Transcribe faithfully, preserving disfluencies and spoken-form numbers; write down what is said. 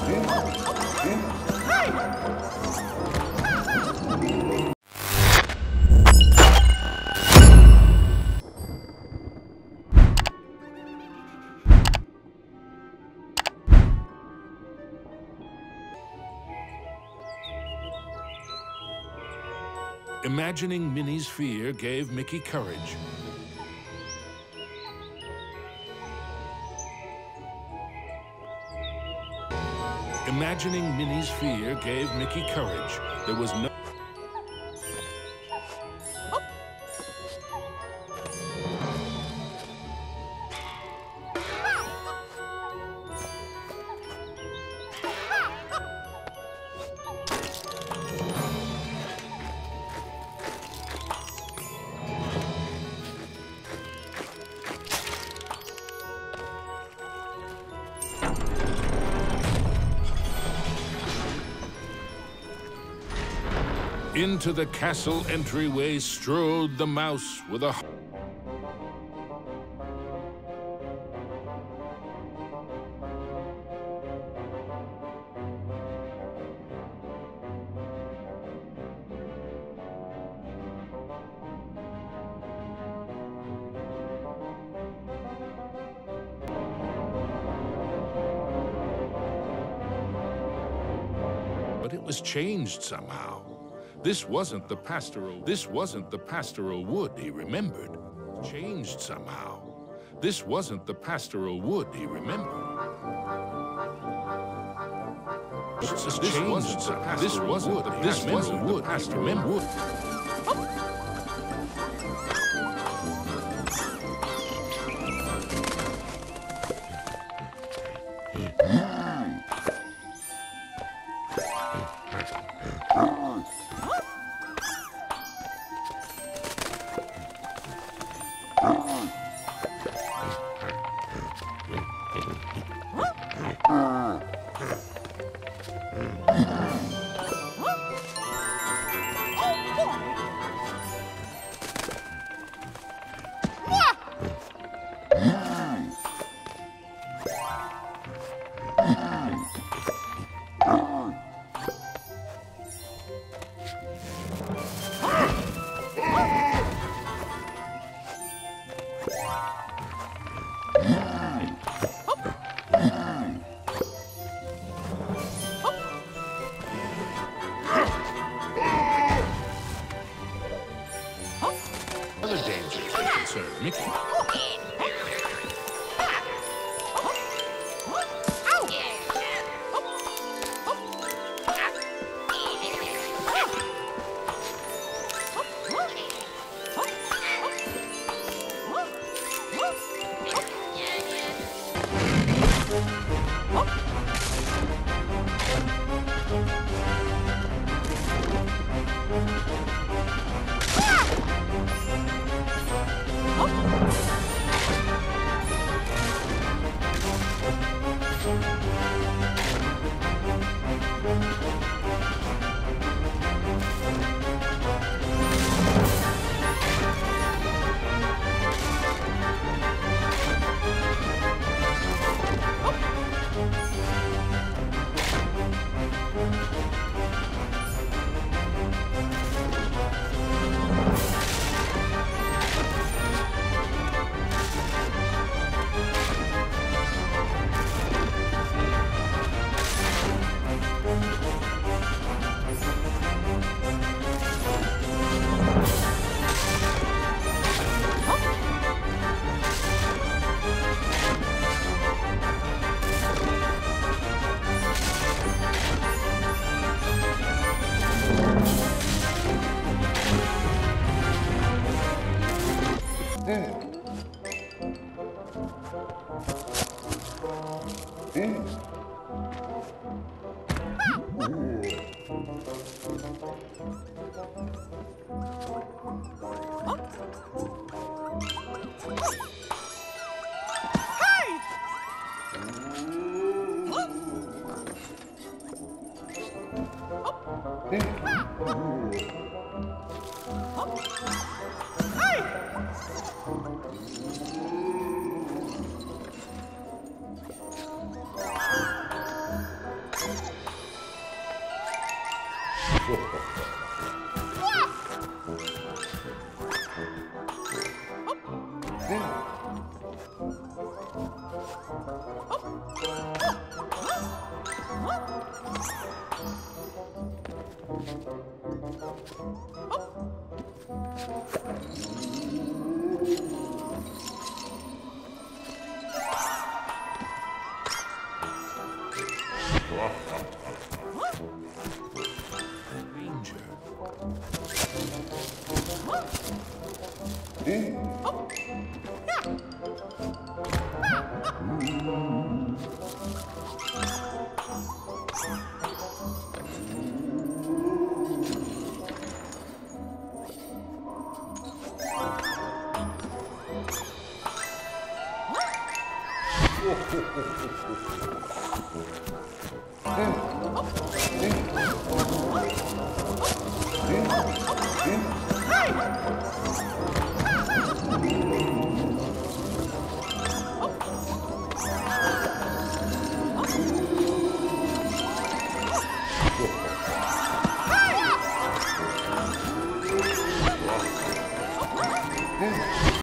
Imagining Minnie's fear gave Mickey courage. Imagining Minnie's fear gave Mickey courage. There was no... Into the castle entryway strode the mouse with a... But it was changed somehow. This wasn't the pastoral, this wasn't the pastoral wood he remembered. Changed somehow. This wasn't the pastoral wood he remembered. This, this wasn't the pastoral this wasn't wood. The, this wasn't wood. Pastoral wood. Hmm.